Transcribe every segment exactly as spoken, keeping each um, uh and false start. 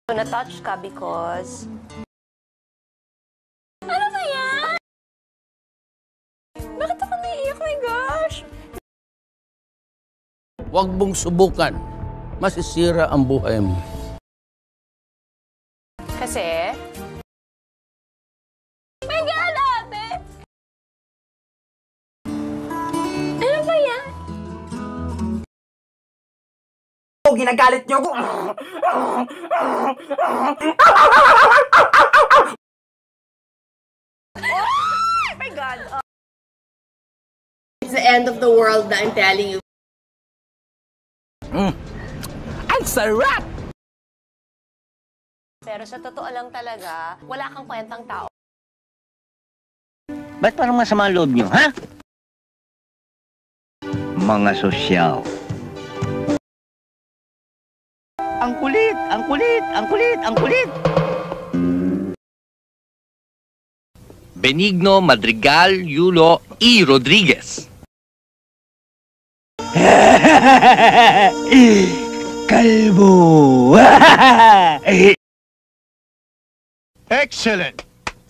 Na-touch ka because... Ano ba yan? Bakit ako naiiyak? My gosh! Huwag mong subukan. Masisira ang buhay mo. Kasi... My God, ate! Ano ba yan? Ginagalit niyo ako. Oh my God! Oh. It's the end of the world that I'm telling you. Mm. Ang sarap! Pero sa totoo lang talaga, wala kang kwentang tao. Ba't parang masama ang loob niyo, ha? Mga sosyal. Ang kulit! Ang kulit! Ang kulit! Ang kulit! Benigno Madrigal Yulo E. Rodriguez. Kalbo! Excellent!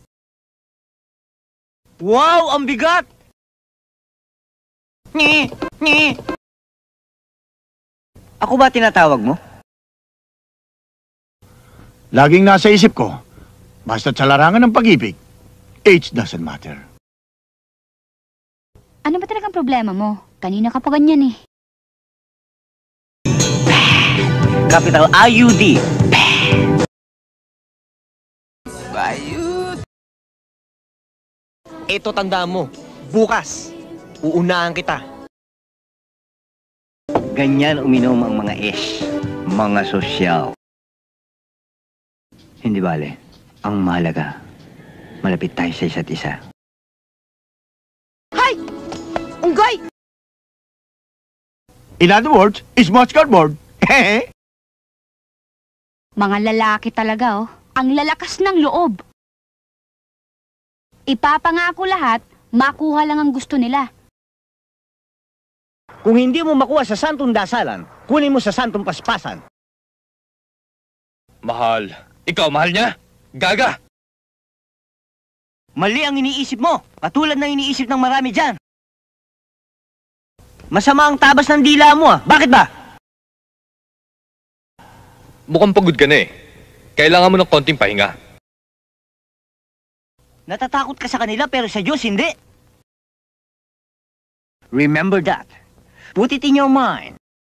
Wow! Ang bigat! Ni! Ni! Ako ba tinatawag mo? Laging nasa isip ko, basta't sa larangan ng pag-ibig, age doesn't matter. Ano ba talagang problema mo? Kanina ka pa ganyan eh. Capital I U D. Bayut! Ito tandaan mo, bukas, uunahan kita. Ganyan uminom ang mga ish. Mga sosyal. Hindi bale. Ang mahalaga, malapit tayo sa isa't isa. Hay! Unggay! In other words, it's much cardboard. Mga lalaki talaga oh. Ang lalakas ng loob. Ipapangako lahat, makuha lang ang gusto nila. Kung hindi mo makuha sa santong dasalan, kunin mo sa santong paspasan. Mahal. Ikaw, mahal niya? Gaga! Mali ang iniisip mo, katulad ng iniisip ng marami dyan. Masama ang tabas ng dila mo ah. Bakit ba? Mukhang pagod ka na eh. Kailangan mo ng konting pahinga. Natatakot ka sa kanila pero sa Diyos hindi. Remember that. Put it in your mind.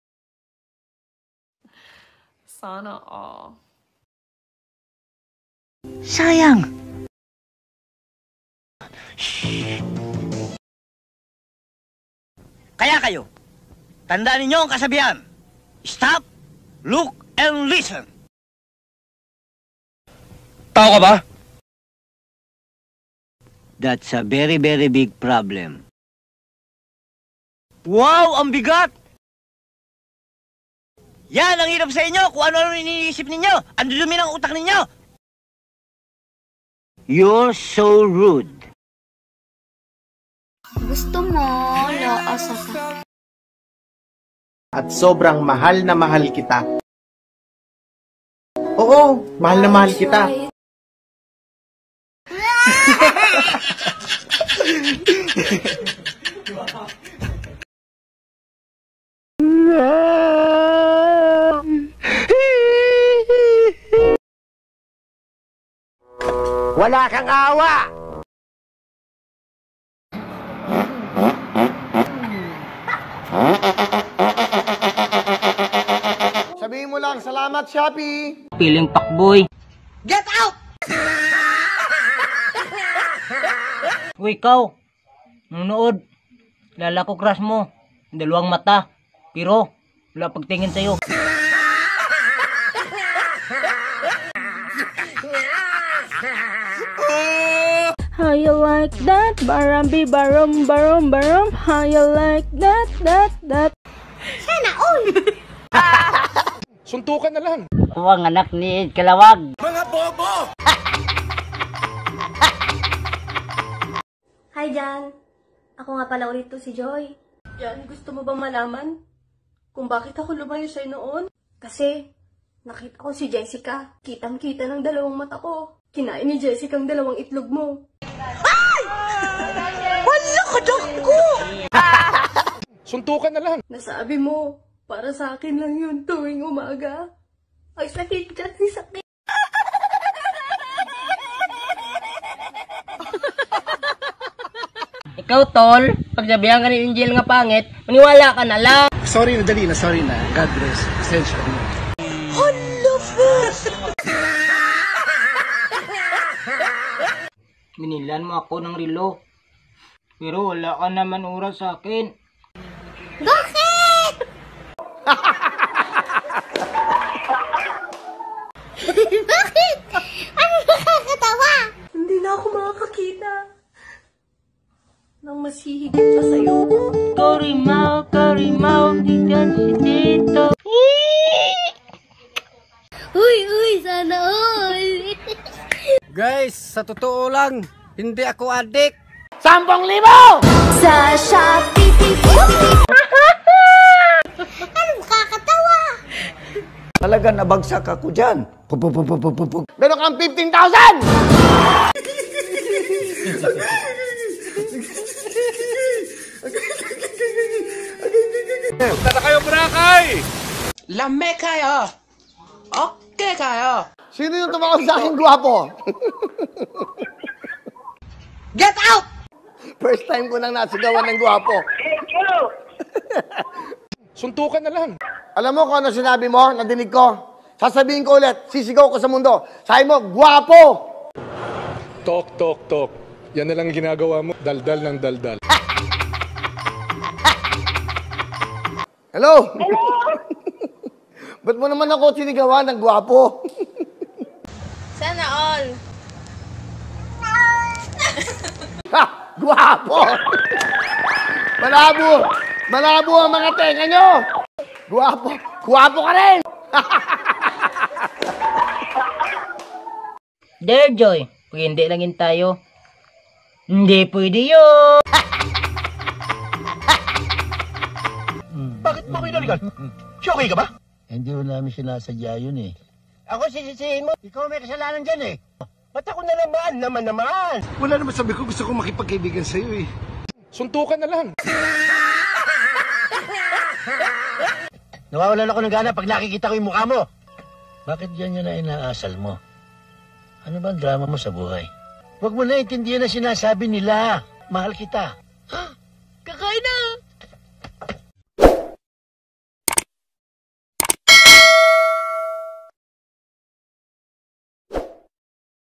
Sana all. Sayang. Shh. Kaya kayo, tandaan ninyo ang kasabihan. Stop, look, and listen. Tao ka ba? That's a very, very big problem. Wow, ang bigat! Yan ang hirap sa inyo kung ano-ano iniisip ninyo. Ang dudumi ng utak ninyo. You're so rude. Gusto mo, laasa ka. At sobrang mahal na mahal kita. Oo, mahal na mahal kita. Wala kang awa! Sabihin mo lang, salamat Shopee! Piling pakboy. Get out! Uy, ikaw. Nunood. Lala ko crush mo. Dalawang mata. Pero, wala pagtingin sa'yo. How you like that? Barambi, barom, barom, barom. How you like that, that, that? Sana all! Suntukan na lang. Ako ang anak ni Kalawag. Mga bobo! Hi, Jan. Ako nga pala ulit to si Joy. Jan, gusto mo bang malaman kung bakit ako lumayo sa'yo noon? Kasi, Nakita ko si Jessica. Kitang-kita ng dalawang mata ko. Kinain ni Jessica ang dalawang itlog mo. Ay! Wala ka ko! Suntukan na lang. Nasabi mo, para sa akin lang yun tuwing umaga. Ay, sakit kasi sakit. Ikaw, tol, pagsabihan ka ni Angel nga pangit, maniwala ka na lang. Sorry na, dali na, sorry na. God bless. Pasensya na. Binilan mo ako ng relo. Pero wala ka naman oras sa akin. Bakit? Bakit? Ano nakakatawa? Hindi na ako makakakita nang mas hihigit pa sa'yo. Korimaw, korimaw, diyan si Tito. Uy, uy, sana all. Guys, sa totoo lang, hindi ako adik. Sampung libo! Sa Shopee. Ano nakakatawa? Talaga nabagsak ako dyan. Pupupupupupupuk. Meron kang fifteen thousand! Punta na kayo, Boracay! Lame kayo. Okay kayo. Sino yung tumawag sa akin gwapo? Get out! First time ko nang nasigawan ng gwapo. Suntukan na lang. Alam mo kung ano sinabi mo, nadinig ko? Sasabihin ko ulit, sisigaw ko sa mundo. Sabi mo, gwapo! Talk, talk, talk. Yan na lang ginagawa mo. Daldal ng daldal. Hello? Ba't mo naman ako sinigawan ng gwapo? Sana all. Ha! Gwapo! Malabo! Malabo ang mga tenga nyo! Gwapo! Gwapo ka rin! There, Joy. Pag hindi langin tayo, hindi pwede yun. Bakit mo kinalikan? Okay ka ba? Hindi mo namin sinasadya yun eh. Ako sisisihin mo. Ikaw may kasalanan dyan eh. Ba't ako na naman? Naman naman. Wala naman sabi ko, gusto ko makipagkaibigan sa'yo eh. Suntukan na lang. Nawawalan ako ng gana pag nakikita ko yung mukha mo. Bakit yan yun na inaasal mo? Ano ba ang drama mo sa buhay? Huwag mo na intindihan na sinasabi nila. Mahal kita. Kakain na!